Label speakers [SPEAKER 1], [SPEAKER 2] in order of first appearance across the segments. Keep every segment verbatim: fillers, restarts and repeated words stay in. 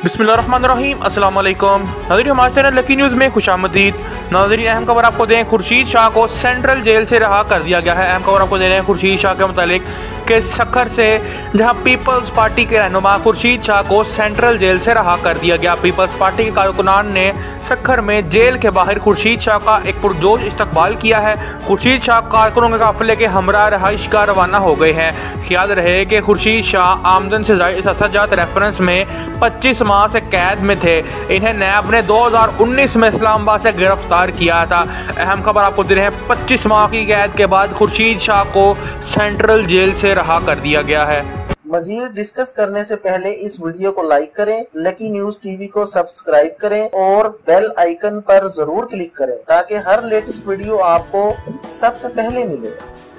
[SPEAKER 1] बिस्मिल्लाहिर्रहमानिर्रहीम अस्सलाम वालेकुम नाज़रीन, हमारे चैनल लकी न्यूज़ में खुशामदीद। नाज़रीन, अहम खबर आपको दें, खुर्शीद शाह को सेंट्रल जेल से रहा कर दिया गया है। अहम खबर आपको दे रहे हैं खुर्शीद शाह के मुतालिक के सखर से, जहां पीपल्स पार्टी के रहनुमा खुर्शीद शाह को सेंट्रल जेल से रहा कर दिया गया। पीपल्स पार्टी के कारकुनान ने सखर में जेल के बाहर खुर्शीद शाह का एक पुरजोश इस्तकबाल किया है। खुर्शीद शाह कारकुनों के काफिले के हमरा रहाइश का रवाना हो गए हैं। ख्याल रहे कि खुर्शीद शाह आमदन से जायद रेफरेंस में पच्चीस माह से कैद में थे। इन्हें नैब ने दो हज़ार उन्नीस में इस्लामाबाद से गिरफ्तार किया था। अहम खबर आपको दे रहे हैं, पच्चीस माह की कैद के बाद खुर्शीद शाह को सेंट्रल जेल से रहा कर दिया गया है।
[SPEAKER 2] मजीद डिस्कस करने से पहले इस वीडियो को लाइक करें, लकी न्यूज टीवी को सब्सक्राइब करें और बेल आइकन पर जरूर क्लिक करें ताकि हर लेटेस्ट वीडियो आपको सबसे पहले मिले।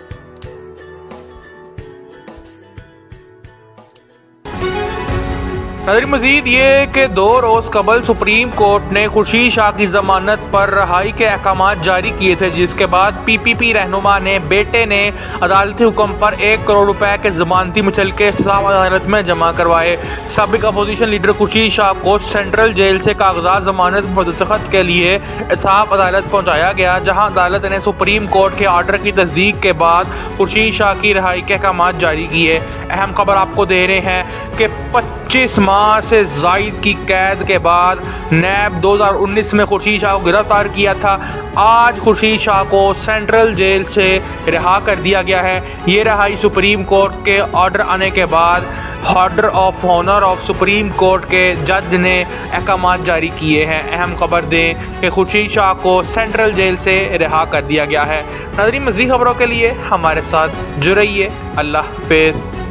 [SPEAKER 1] नाज़रीन, मजीद ये कि दो रोज़ कबल सुप्रीम कोर्ट ने खुर्शीद शाह की जमानत पर रहाई के अहकाम जारी किए थे, जिसके बाद पी पी पी रहनुमा ने बेटे ने अदालती हुक्म पर एक करोड़ रुपए के जमानती मुचलके एहतसाब अदालत में जमा करवाए। साबिक अपोजिशन लीडर खुर्शीद शाह को सेंट्रल जेल से कागजात जमानत पर दस्तखत के लिए एहतसाब अदालत पहुँचाया गया, जहाँ अदालत ने सुप्रीम कोर्ट के आर्डर की तस्दीक के बाद खुर्शीद शाह की रहाई के अहकाम जारी किए। अहम खबर आपको दे रहे हैं कि पच्चीस माह से जायद की कैद के बाद नैब दो हज़ार उन्नीस में खुर्शीद शाह को गिरफ्तार किया था। आज खुर्शीद शाह को सेंट्रल जेल से रिहा कर दिया गया है। ये रहाई सुप्रीम कोर्ट के ऑर्डर आने के बाद order of honour of Supreme Court के जज ने अहकाम जारी किए हैं। अहम खबर दें कि खुर्शीद शाह को सेंट्रल जेल से रिहा कर दिया गया है। नाज़रीन, मज़ीद खबरों के लिए हमारे साथ जुड़े रहिए। अल्लाह हाफ़िज़।